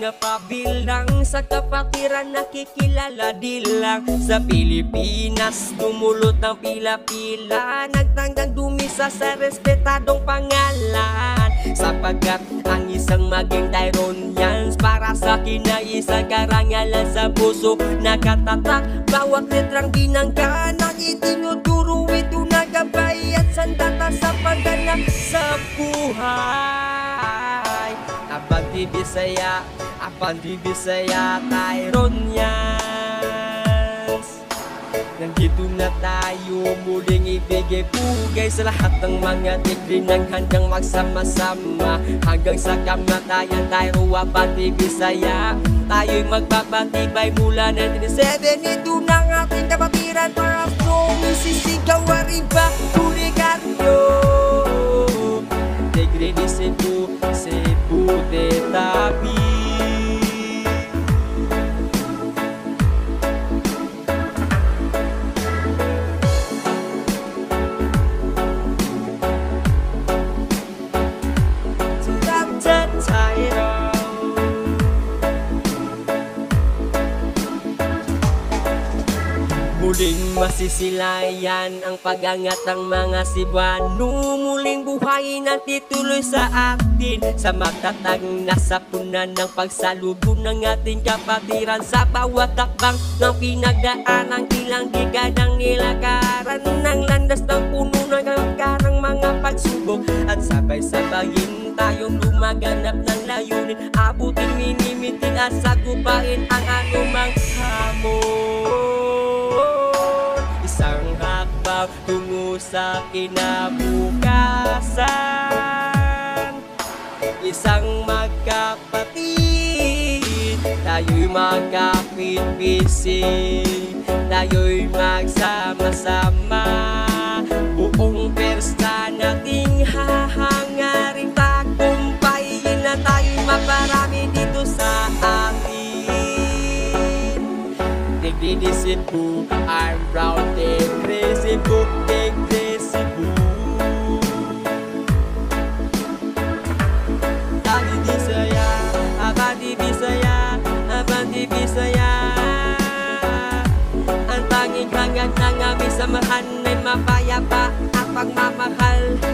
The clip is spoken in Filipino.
pinapabilang sa kapatiran, nakikilala di lang sa Pilipinas. Tumulot ng pila-pila, nagtanggang dumisa sa respetadong pangalan, sapagkat ang isang maging Tyronians para sa akin ay isang karangalan sa puso nakatatak. Bawat letrang binangga ng itinuturo, ito nagabay at sandata sa pagganap sa buhay. Abante Bisaya, Abante Bisaya, Tyronians. Nandito na tayo, muling ibigay-bugay sa lahat ng mga tigri ng handang magsama-sama hanggang sa kamatayan. Tayo Abante Bisaya, tayo'y magpapatibay mula 1997. Ito na ang ating kapatiran para strong isisigaw arriba Turigaryo. Tigre ni Cebu, Cebu de Tabi. Muling masisilayan ang pag-angat ng mga Cebuano. Muling buhayin ang tituloy sa atin, sa matatag na sapunan ng pagsalubong ng ating kapatiran. Sa bawat takbang ng pinagdaan, ang ilang dekadang nilakaran ng landas ng puno ng karang mga pagsubok. At sabay-sabayin tayong lumaganap ng layunin, abutin, minimitin at sagupain ang anumang hamon. Isang hakbang tungo sa kinabukasan, isang magkapatid, tayo'y magkapit-bisig, tayo'y magsama-sama. Buong persta nating hahangarin, tagumpayin na tayo'y maparami dito sa atin. Tigre ni Cebu, I'm proud. Tigre Cebu, Tigre Cebu. Abante Bisaya, Abante Bisaya, Abante Bisaya. Ang tanging hangad ng aming samahan ay mapayapa at pagmamahal.